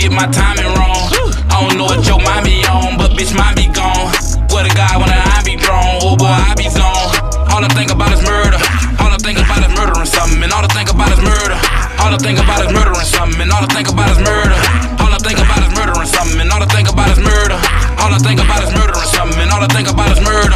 get my timing wrong. I don't know what your mind be on, but bitch, mine be gone. Swear to God, when I be drawn, oh boy, I be zone. All I think about is murder. All I think about is murdering something, and all I think about is murder. All I think about is murdering something, and all I think about is murder. All I think about is murdering something, and all I think about is murder. All I think about is murdering something, and all I think about is murder.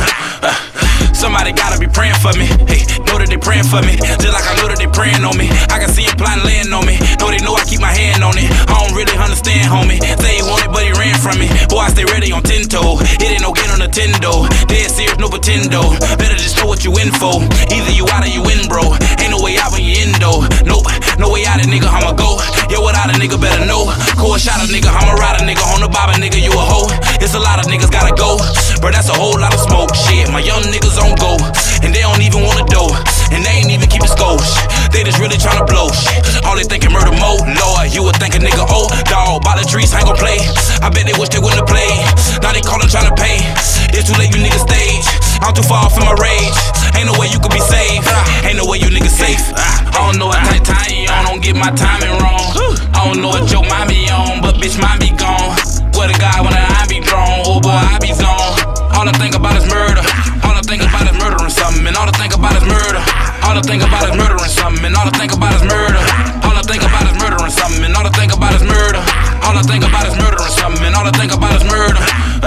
Somebody gotta be praying for me. Hey, know that they praying for me, just like I know that they praying on me. I can see it plotting laying on me. Know they know I keep my hand on it. I don't really understand, homie. Say he wanted, but he ran from me. Boy, I stay ready on 10 toe. It ain't no get on Nintendo. Dead serious, no pretendo. Better just know what you in for. Either you out or you in, bro. Ain't no way out when you in, though. Nope, no way out, nigga, I'ma go. Yo, without a nigga better know. Cold shot a nigga, I'ma ride a nigga. On the bobber, nigga, you a hoe. It's a lot of niggas gotta go, bro, that's a whole lot of smoke. Shit, my young niggas on go, and they don't even wanna dough, and they ain't even keep it scope. They just really tryna blow shit. All they thinking murder mode. Lord, you would think a nigga old dog by the trees ain't gon' play. I bet they wish they wouldn't have played. Now they callin' tryna pay. It's too late, you niggas stage. I'm too far from my rage. Ain't no way you could be safe. Ain't no way you niggas safe. I don't know what type time you on. Don't get my timing wrong. I don't know what your mind be on, but bitch, mine be gone. Swear to God, when I be drawn, oh boy, I be zone. All I think about is murder. All I think about is murdering something, and all I think about is murder. All I think about is murdering something, and all I think about is murder. All I think about is murdering something, and all I think about is murder. All I think about is murdering something, and all I think about is murder.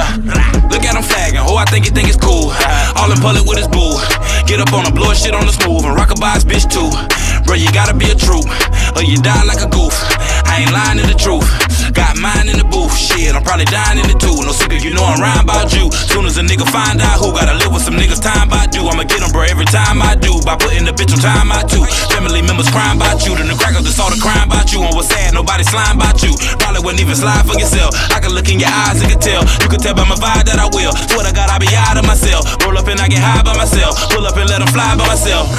Look at him flagging, oh, I think he think it's cool. All in public with his boo. Get up on him, blow shit on the smooth, and rock a box bitch too. Bro, you gotta be a troop, or you die like a goof. I ain't lying to the truth. Got mine in the booth, shit, I'm probably dying in the two. No secret, you know I'm rhyme about you. Soon as a nigga find out who gotta live with some niggas, time by do. I'ma get them, bro, every time I do. By putting the bitch on time I do. Family members crying about you. The new crackers that saw the crime about you. And what's sad, nobody slime about you. Probably wouldn't even slide for yourself. I can look in your eyes and can tell. You can tell by my vibe that I will. Swear to God, I be out of myself. Roll up and I get high by myself. Pull up and let them fly by myself.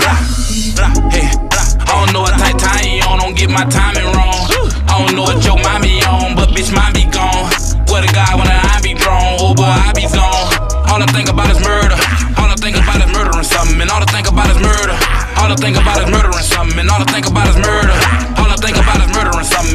Hey, I don't know what type time you on. Don't get my timing wrong. I don't know what your mind be on, but bitch, mine be gone. Swear to God, when I be drawn, oh boy, I be zone. All I think about is murder. All I think about is murdering something, and all I think about is murder. All I think about is murdering something, and all I think about is murder. All I think about is murdering something.